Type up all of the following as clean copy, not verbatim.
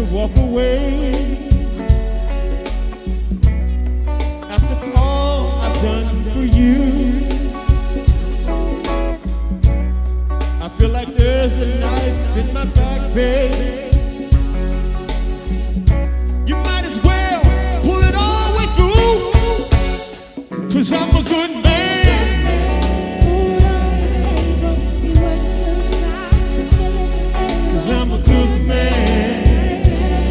walk away after all I've done for you. I feel like there's a knife in my back, babe. You might as well pull it all the way through, 'cause I'm a good man. I'm a good man.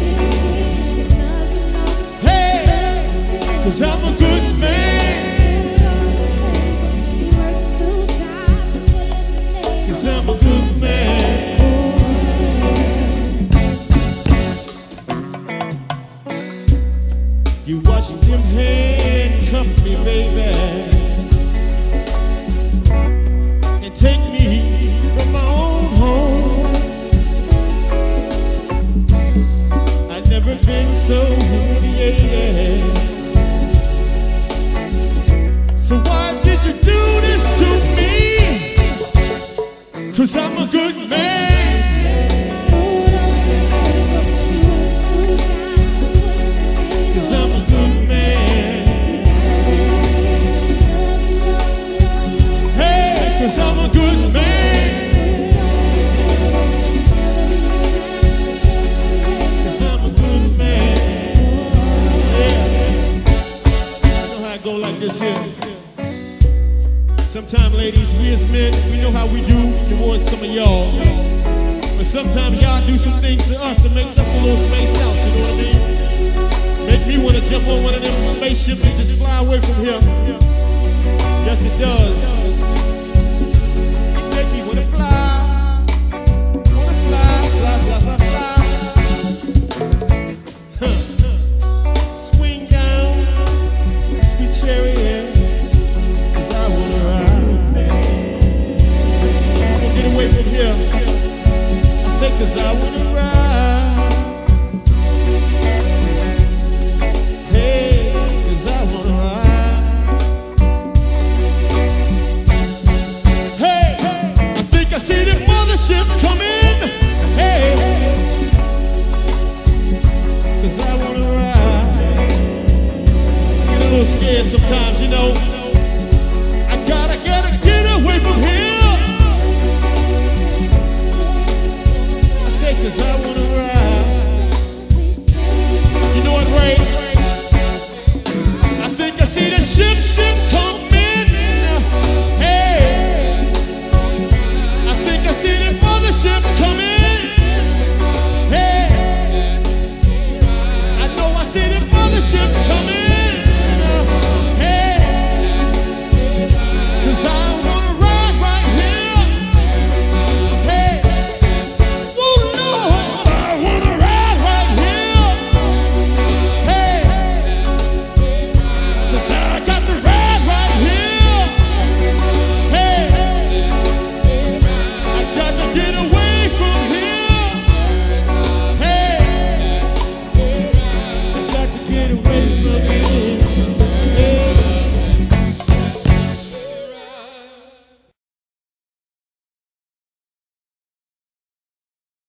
Hey, 'cause I'm a good man. 'Cause I'm a good man. You watched them handcuff me, baby, and take me from my own home. Never been so humiliated. So why did you do this to me? 'Cause I'm a good man. 'Cause I'm a good man. Hey, 'cause I'm a good man. Go like this here. Sometimes, ladies, we as men, we know how we do towards some of y'all. But sometimes y'all do some things to us that makes us a little spaced out, you know what I mean? Make me want to jump on one of them spaceships and just fly away from here. Yes, it does. It make me want to fly. Want to fly, fly, fly, fly, fly. Swing down, sweet chariot, 'cause I wanna ride. I'm gonna get away from here. I say 'cause I wanna ride. Hey, 'cause I wanna ride. Hey, I think I see the mothership coming. Hey, 'cause I wanna ride. Get a little scared sometimes, you know. I gotta get away from here. I say 'cause I wanna ride. You know what, Ray? I think I see the ship